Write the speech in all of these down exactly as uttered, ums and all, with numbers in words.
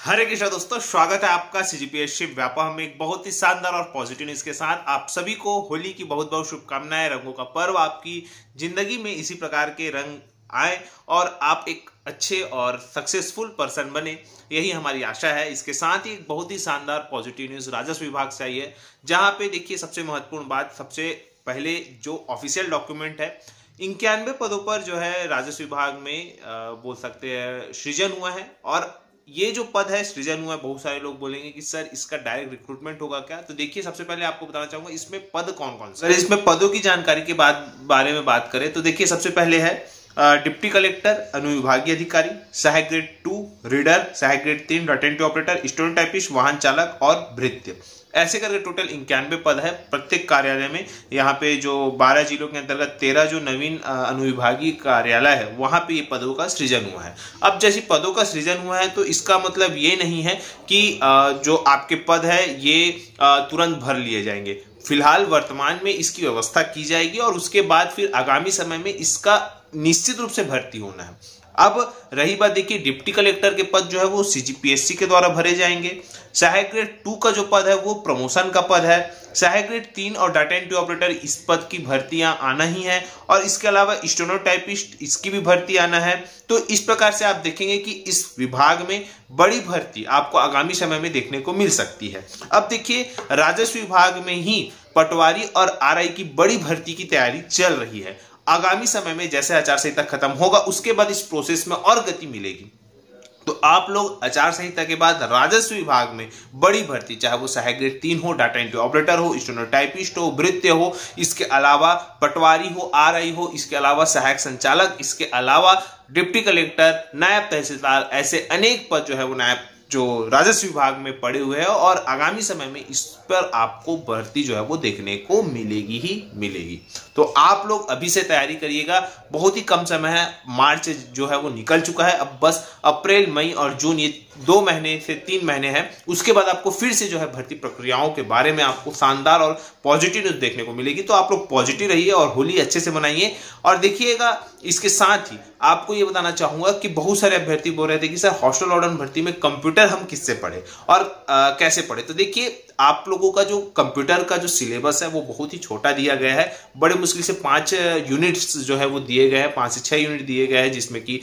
हरे कृष्णा दोस्तों, स्वागत है आपका सीजीपीएससी व्यापम में एक बहुत ही शानदार और पॉजिटिव न्यूज के साथ। आप सभी को होली की बहुत बहुत शुभकामनाएं। रंगों का पर्व आपकी जिंदगी में इसी प्रकार के रंग आए और आप एक अच्छे और सक्सेसफुल पर्सन बने, यही हमारी आशा है। इसके साथ ही एक बहुत ही शानदार पॉजिटिव न्यूज राजस्व विभाग से आई है, जहां पे देखिए सबसे महत्वपूर्ण बात, सबसे पहले जो ऑफिशियल डॉक्यूमेंट है, इक्यानवे पदों पर जो है राजस्व विभाग में आ, बोल सकते हैं सृजन हुआ है। और ये जो पद है सृजन हुआ है, बहुत सारे लोग बोलेंगे कि सर इसका डायरेक्ट रिक्रूटमेंट होगा क्या। तो देखिए सबसे पहले आपको बताना चाहूंगा इसमें पद कौन कौन से। अगर इसमें पदों की जानकारी के बाद बारे में बात करें तो देखिए सबसे पहले है डिप्टी कलेक्टर, अनुविभागीय अधिकारी, सहायक ग्रेड टू रीडर, सहायक ग्रेड तीन data entry operator, steno typist, वाहन चालक और भृत्य। ऐसे करके टोटल इक्यानवे पद है प्रत्येक कार्यालय में। यहाँ पे जो बारह जिलों के अंतर्गत तेरह जो नवीन अनुविभागीय कार्यालय है, वहां पे ये पदों का सृजन हुआ है। अब जैसे पदों का सृजन हुआ है तो इसका मतलब ये नहीं है कि जो आपके पद है ये तुरंत भर लिए जाएंगे। फिलहाल वर्तमान में इसकी व्यवस्था की जाएगी और उसके बाद फिर आगामी समय में इसका निश्चित रूप से भर्ती होना है। अब रही बात, देखिए डिप्टी कलेक्टर के पद जो है वो सीजीपीएससी के द्वारा भरे जाएंगे। सहायक ग्रेड टू का जो पद है वो प्रमोशन का पद है। सहायक ग्रेड तीन और डाटा एंट्री ऑपरेटर, इस पद की भर्तियां आना ही है। और इसके अलावा स्टेनोटाइपिस्ट, इसकी भी भर्ती आना है। तो इस प्रकार से आप देखेंगे कि इस विभाग में बड़ी भर्ती आपको आगामी समय में देखने को मिल सकती है। अब देखिए राजस्व विभाग में ही पटवारी और आरआई की बड़ी भर्ती की तैयारी चल रही है। आगामी समय में जैसे आचार संहिता खत्म होगा उसके बाद इस प्रोसेस में और गति मिलेगी। तो आप लोग आचार संहिता के बाद राजस्व विभाग में बड़ी भर्ती, चाहे वो सहायक ग्रेड तीन हो, डाटा एंट्री ऑपरेटर हो, स्टेनोटाइपिस्ट हो, भृत्य हो, इसके अलावा पटवारी हो, आरआई हो, इसके अलावा सहायक संचालक, इसके अलावा डिप्टी कलेक्टर, नायब तहसीलदार, ऐसे अनेक पद जो है वो नायब जो राजस्व विभाग में पड़े हुए हैं। और आगामी समय में इस पर आपको भर्ती जो है वो देखने को मिलेगी ही मिलेगी। तो आप लोग अभी से तैयारी करिएगा, बहुत ही कम समय है। मार्च जो है वो निकल चुका है, अब बस अप्रैल, मई और जून, ये दो महीने से तीन महीने हैं। उसके बाद आपको फिर से जो है भर्ती प्रक्रियाओं के बारे में आपको शानदार और पॉजिटिव न्यूज देखने को मिलेगी। तो आप लोग पॉजिटिव रहिए और होली अच्छे से मनाइए। और देखिएगा इसके साथ ही आपको ये बताना चाहूंगा कि बहुत सारे अभ्यर्थी बोल रहे थे कि सर हॉस्टल वार्डन भर्ती में कंप्यूटर हम किससे पढ़े और आ, कैसे पढ़े। तो देखिए आप लोगों का जो कंप्यूटर का जो सिलेबस है वो बहुत ही छोटा दिया गया है। बड़े मुश्किल से पांच यूनिट्स जो है वो दिए गए हैं, पांच से छह यूनिट दिए गए हैं, जिसमें कि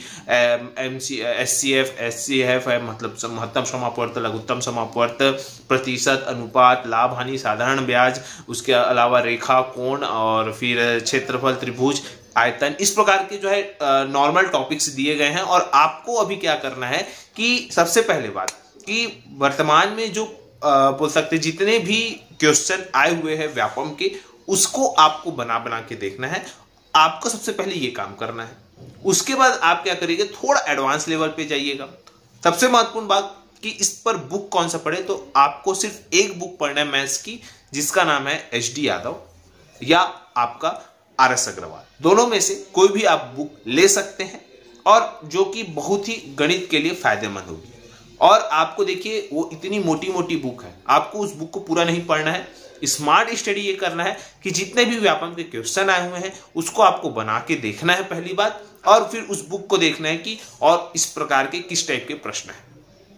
M C S C F S C F है, मतलब महत्तम समापवर्त, लघुत्तम समापवर्त, प्रतिशत, अनुपात, लाभ हानि, साधारण ब्याज, उसके अलावा रेखा, कोण और फिर क्षेत्रफल, त्रिभुज, आयतन, इस प्रकार के जो है नॉर्मल टॉपिक्स दिए गए हैं। और आपको अभी क्या करना है कि सबसे पहले बात कि वर्तमान में जो आ, बोल सकते जितने भी क्वेश्चन आए हुए हैं व्यापम के, उसको आपको बना बना के देखना है। आपको सबसे पहले ये काम करना है। उसके बाद आप क्या करिएगा, थोड़ा एडवांस लेवल पे जाइएगा। सबसे महत्वपूर्ण बात कि इस पर बुक कौन सा पढ़े, तो आपको सिर्फ एक बुक पढ़ना है मैथ्स की, जिसका नाम है एच डी यादव या आपका आर एस अग्रवाल। दोनों में से कोई भी आप बुक ले सकते हैं और जो कि बहुत ही गणित के लिए फायदेमंद होगी। और आपको देखिए वो इतनी मोटी मोटी बुक है, आपको उस बुक को पूरा नहीं पढ़ना है। स्मार्ट स्टडी ये करना है कि जितने भी व्यापम के क्वेश्चन आए हुए हैं उसको आपको बना के देखना है पहली बात, और फिर उस बुक को देखना है कि और इस प्रकार के किस टाइप के प्रश्न हैं।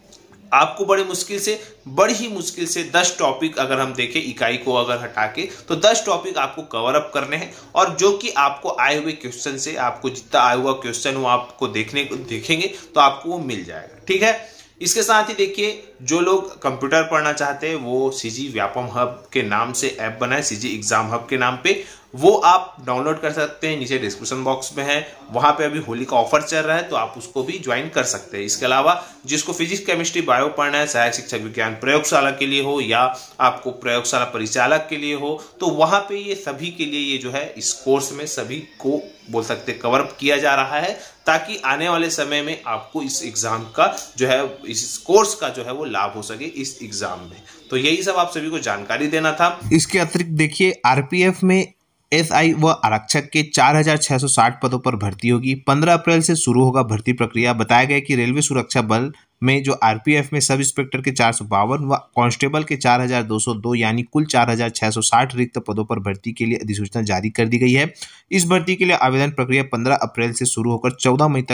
आपको बड़ी मुश्किल से बड़ी ही मुश्किल से दस टॉपिक अगर हम देखें, इकाई को अगर हटा के, तो दस टॉपिक आपको कवर अप करने हैं। और जो कि आपको आए हुए क्वेश्चन से, आपको जितना आया हुआ क्वेश्चन वो आपको देखने को देखेंगे तो आपको वो मिल जाएगा। ठीक है। इसके साथ ही देखिए जो लोग कंप्यूटर पढ़ना चाहते हैं वो सीजी व्यापम हब के नाम से ऐप बनाए, सीजी एग्जाम हब के नाम पे, वो आप डाउनलोड कर सकते हैं। नीचे डिस्क्रिप्शन बॉक्स में है, वहां पे अभी होली का ऑफर चल रहा है, तो आप उसको भी ज्वाइन कर सकते हैं। इसके अलावा जिसको फिजिक्स, केमिस्ट्री, बायो पढ़ना है, सहायक शिक्षक विज्ञान प्रयोगशाला के लिए हो या आपको प्रयोगशाला परिचालक के लिए हो, तो वहां पे ये सभी के लिए ये जो है इस कोर्स में सभी को बोल सकते कवर अप किया जा रहा है, ताकि आने वाले समय में आपको इस एग्जाम का जो है, इस कोर्स का जो है वो लाभ हो सके इस एग्जाम में। तो यही सब आप सभी को जानकारी देना था। इसके अतिरिक्त देखिए आरपीएफ में एसआई व आरक्षक के चार हजार छह सौ साठ पदों पर भर्ती होगी। पंद्रह अप्रैल से शुरू होगा भर्ती प्रक्रिया। बताया गया कि रेलवे सुरक्षा बल में जो आरपीएफ में सब इंस्पेक्टर के चार सौ बावन व कांस्टेबल के चार हजार दो सौ दो यानी कुल चार हजार छह सौ साठ रिक्त पदों पर भर्ती के लिए अधिसूचना जारी कर दी गई है। इस भर्ती के लिए आवेदन प्रक्रिया पंद्रह अप्रैल से शुरू होकर चौदह मई तक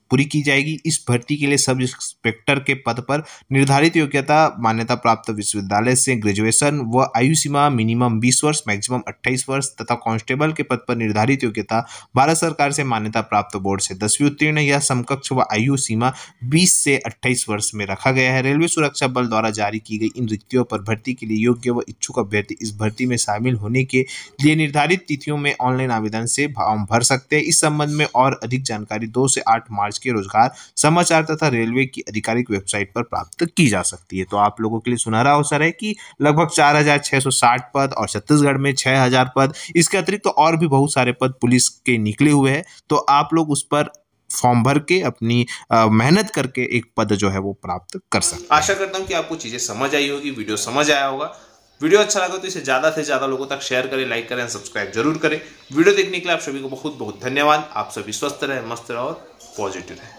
पूरी की जाएगी। इस भर्ती के लिए सब इंस्पेक्टर के पद पर निर्धारित योग्यता मान्यता प्राप्त विश्वविद्यालय से ग्रेजुएशन व आयु सीमा मिनिमम बीस वर्ष मैक्सिमम अट्ठाईस वर्ष तथा कांस्टेबल के पद पर निर्धारित योग्यता भारत सरकार से मान्यता प्राप्त बोर्ड से दसवीं उत्तीर्ण या समकक्ष व आयु सीमा बीस से अट्ठाईस वर्ष में रखा गया है। रेलवे सुरक्षा बल द्वारा जारी की गई इन रिक्तियों पर भर्ती के लिए योग्य व इच्छुक अभ्यर्थी इस भर्ती में शामिल होने के लिए निर्धारित तिथियों में ऑनलाइन आवेदन से फॉर्म भर सकते हैं। इस संबंध में और अधिक जानकारी दो से आठ मार्च के रोजगार समाचार तथा रेलवे की आधिकारिक वेबसाइट पर प्राप्त की जा सकती है। तो आप लोगों के लिए सुनहरा अवसर है कि लगभग चार हजार छह सौ साठ पद और छत्तीसगढ़ में छह हजार पद, इसके अतिरिक्त तो और भी बहुत सारे पद पुलिस के निकले हुए हैं। तो आप लोग उस पर फॉर्म भर के अपनी मेहनत करके एक पद जो है वो प्राप्त कर सकते हैं। आशा करता हूं कि आपको चीजें समझ आई होगी, वीडियो समझ आया होगा। वीडियो अच्छा लगा तो इसे ज्यादा से ज्यादा लोगों तक शेयर करें, लाइक करें, सब्सक्राइब जरूर करें। वीडियो देखने के लिए आप सभी को बहुत बहुत धन्यवाद। आप सभी स्वस्थ रहे, मस्त रहे और पॉजिटिव रहे।